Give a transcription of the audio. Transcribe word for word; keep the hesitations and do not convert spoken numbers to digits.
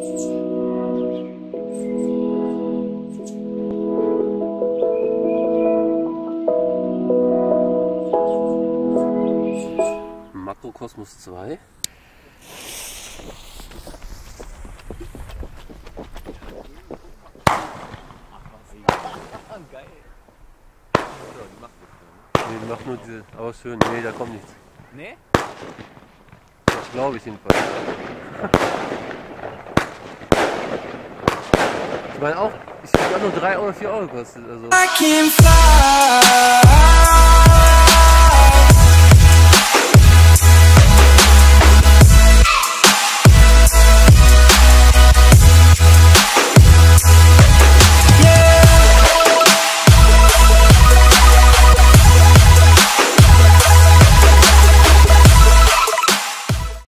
Makrokosmos zwei. Geil. Nee, die macht nur diese, aber schön, nee, da kommt nichts. Nee? Das glaube ich jedenfalls. Ich meine auch, ich habe nur drei oder vier Euro gekostet. Also.